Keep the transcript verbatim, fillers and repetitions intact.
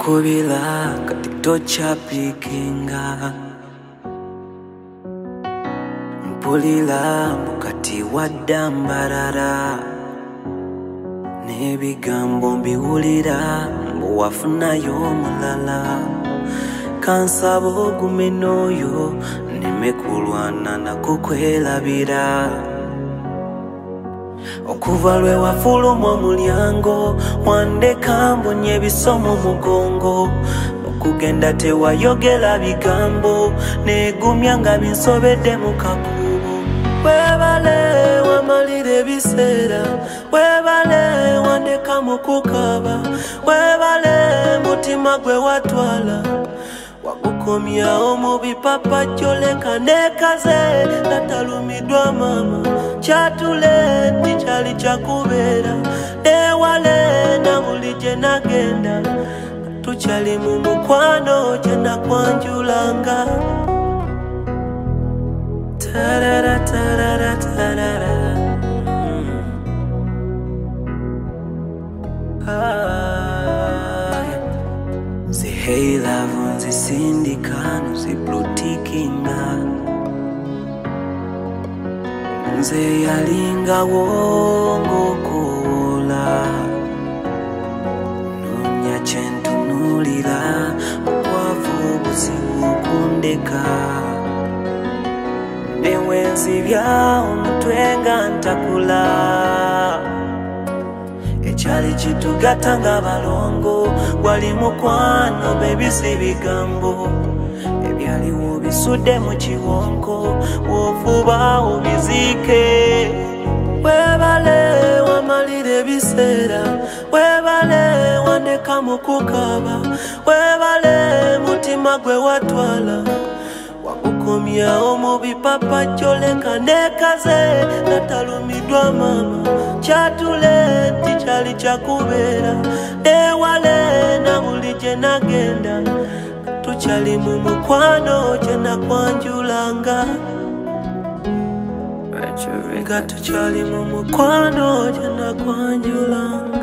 Nakukubila kati tochapikinga, mpulira mukati waddambarara, n'ebigambo mbiwulira mbu wafunayo omulala. Kansaba ogume n'oyo nneme kulwana nako kwerabira. Okuva lwe wafuluma omulyango wandeka mbonye ebisomo mugongo, okugenda tewayogera bigambo negumya nga binsobedde mu kakubo. Webale wamalira ebiseera, webale wandeka mu kukaba, webale mutima gwe watwala wagukomyawo mu bipapajjo leka nekaze natalumidwa mama. Kyatule tikyali kyakubeera, ewale na buli gye nagenda tukyali mu mukwano gye nakwanjulanga. Tarara tarara tarara nzi hey love nzisindika nzibluetikinga, nze yalingawo ng'okoola, noonya kye ntunuulira obwavu obuzibu kundeka. Newenzibya omutwe nga ntakula, ekyali kitugatta nga balongo gwali mukwano baby si bigambo, ebyaliwo bisudde mu kiwonko wofuba obiziike. Webale wamalira ebiseera, webale wandeka mu kukaba, webale mutima gwe watwala wagukomyawo mu bipapajjo leka nekaze natalumidwa mama. Kyatule tikyali kyakubeera, ewale na buli gye nagenda tukyali mu mukwano gye nakwanjulanga. Nga tukyali mu mukwano gye nakwanjulanga.